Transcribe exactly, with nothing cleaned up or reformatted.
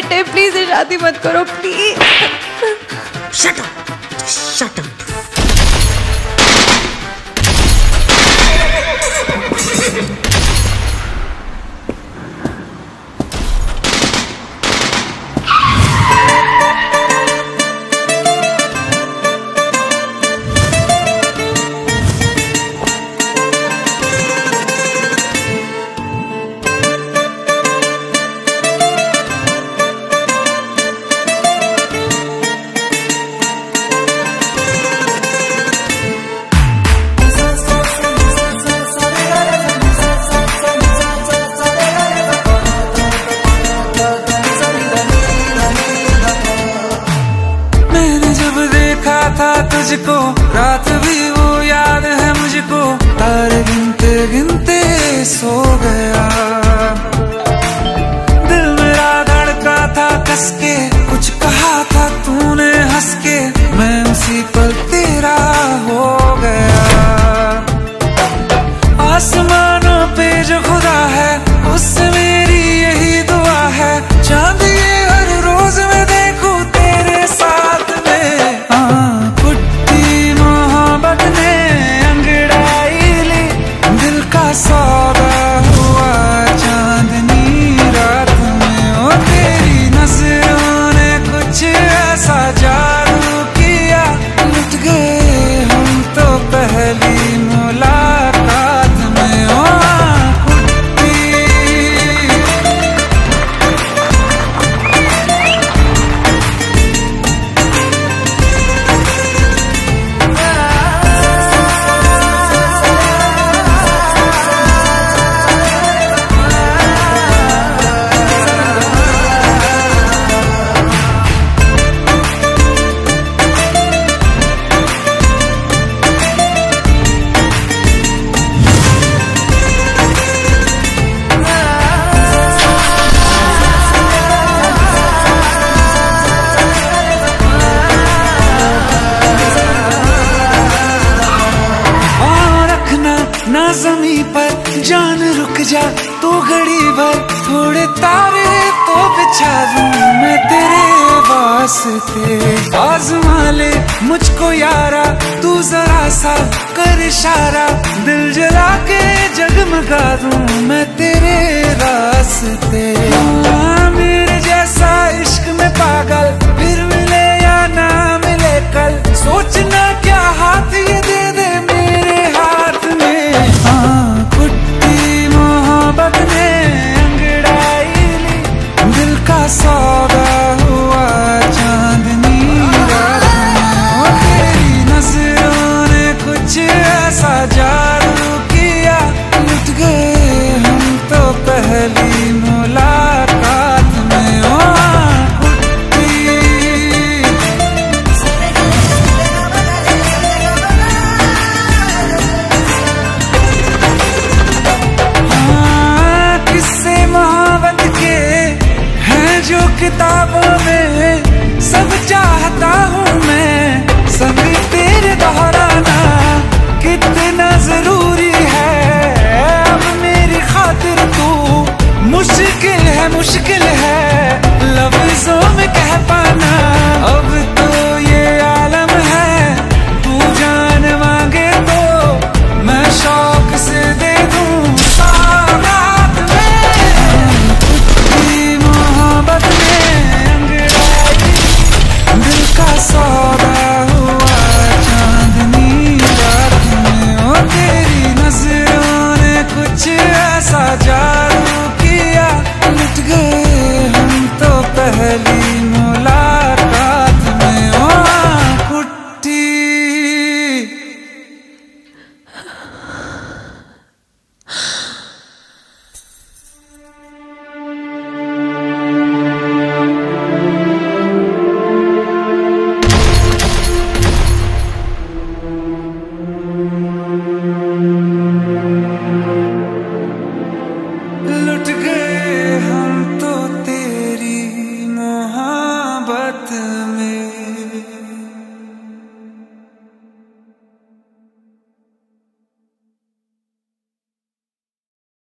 Right है, please ये शादी मत करो please. Shut up, shut up. था तुझको रात भी वो याद है मुझको, तारे गिनते गिनते सो गया। दिल मेरा धड़का था कस के, कुछ कहा था तूने हंस के, मैं उसी पल तेरा हो गया। आसमानों पे जो खुदा है उससे मेरी यही दुआ है, चांद ये हर रोज मैं देखूं तेरे साथ में। सौदा हुआ चांदनी रात में, ओ तेरी नजरों ने कुछ ऐसा जादू किया, लुट गए हम तो पहली मुलाकात में। ओ ना ज़मीं पर जान रुक जा तू घड़ी भर, थोड़े तारे तो बिछा दूं मैं तेरे वास्ते। आज़मा ले मुझको यारा तू जरा सा कर इशारा, दिल जला के जगमगा दूं मैं तेरे रास्ते। मेरे जैसा इश्क में पागल फिर मिले या ना मिले कल, सोचना क्या हाथ ये दे दे मेरे हाथ में। हाँ कुट्टी मोहब्बत ने अंगड़ाई ली, दिल का सौदा हुआ चांदनी रात में। ओ तेरी नजरों ने कुछ ऐसा जादू किया, लुट गए हम तो पहली मुलाकात में। ओ किताबों में सब चाहता हूँ मैं, संग तेरे दोहराना कितना जरूरी है। अब मेरी खातिर तू मुश्किल है मुश्किल